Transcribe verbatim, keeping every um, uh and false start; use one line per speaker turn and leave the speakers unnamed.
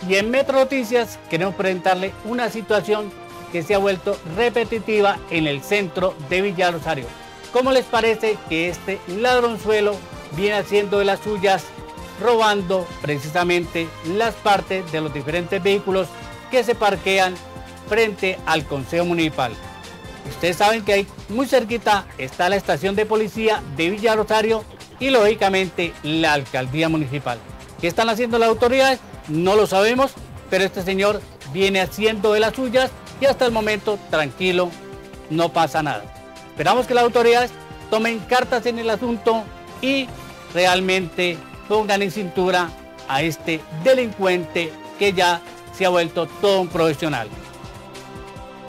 Y en Metro Noticias queremos presentarle una situación que se ha vuelto repetitiva en el centro de Villa Rosario. ¿Cómo les parece que este ladronzuelo viene haciendo de las suyas, robando precisamente las partes de los diferentes vehículos que se parquean frente al Consejo Municipal? Ustedes saben que ahí muy cerquita está la estación de policía de Villa Rosario y lógicamente la alcaldía municipal. ¿Qué están haciendo las autoridades? No lo sabemos, pero este señor viene haciendo de las suyas y hasta el momento tranquilo, no pasa nada. Esperamos que las autoridades tomen cartas en el asunto y realmente pongan en cintura a este delincuente que ya se ha vuelto todo un profesional.